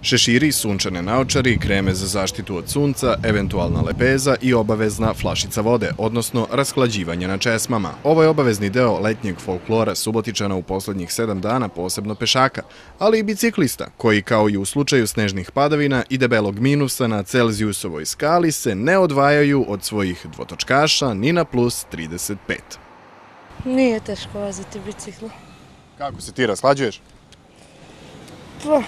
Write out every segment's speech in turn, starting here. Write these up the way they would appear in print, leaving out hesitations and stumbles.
Šeširi, sunčane naočari, kreme za zaštitu od sunca, eventualna lepeza i obavezna flašica vode, odnosno rashlađivanje na česmama. Ovo je obavezni deo letnjeg folklora Subotičana u poslednjih 7 dana, posebno pešaka, ali i biciklista, koji kao i u slučaju snežnih padavina i debelog minusa na Celzijusovoj skali se ne odvajaju od svojih dvotočkaša ni na plus 35. Nije teško voziti biciklu. Kako se ti rashlađuješ? Pa,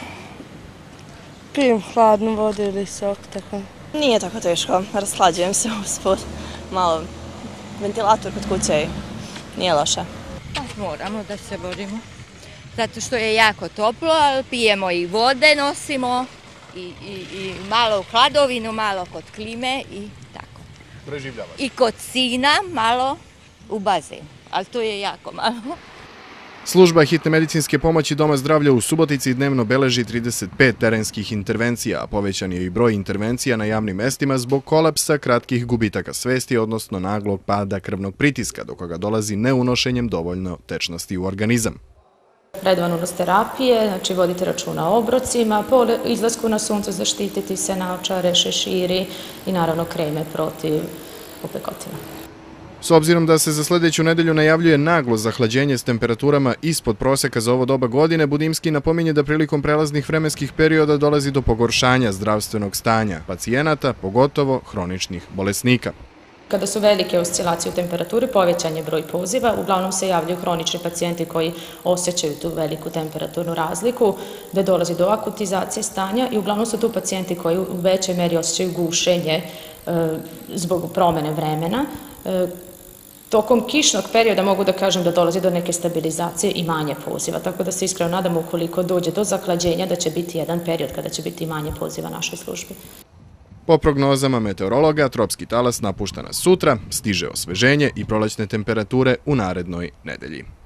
pijem hladnu vodu ili sok, tako. Nije tako teško, rashlađujem se usput. Malo ventilator kod kuće nije loše. Moramo da se borimo, zato što je jako toplo, ali pijemo i vode nosimo, i malo u hladovinu, malo kod klime i tako. Preživljavaš. I kod sina malo u bazen, ali to je jako malo. Služba hitne medicinske pomoći Doma zdravlja u Subotici dnevno beleži 35 terenskih intervencija, a povećan je i broj intervencija na javnim mestima zbog kolapsa, kratkih gubitaka svesti, odnosno naglog pada krvnog pritiska, do koga dolazi neunošenjem dovoljno tečnosti u organizam. Redovan unos terapije, znači vodite računa o obrocima, po izlasku na sunce zaštititi se naočare, šeširi i naravno kreme protiv opekotina. S obzirom da se za sljedeću nedelju najavljuje naglo zahlađenje s temperaturama ispod proseka za ovo doba godine, Budimski napominje da prilikom prelaznih vremenskih perioda dolazi do pogoršanja zdravstvenog stanja pacijenata, pogotovo hroničnih bolesnika. Kada su velike oscilacije u temperaturi, povećan je broj poziva, uglavnom se javljaju hronični pacijenti koji osjećaju tu veliku temperaturnu razliku, da dolazi do akutizacije stanja i uglavnom su tu pacijenti koji u većoj meri osjećaju gušenje zbog promene vremena. Tokom kišnog perioda mogu da kažem da dolazi do neke stabilizacije i manje poziva, tako da se iskreno nadamo ukoliko dođe do zahlađenja da će biti jedan period kada će biti manje poziva našoj službi. Po prognozama meteorologa, tropski talas napušta nas sutra, stiže osveženje i prolećne temperature u narednoj nedelji.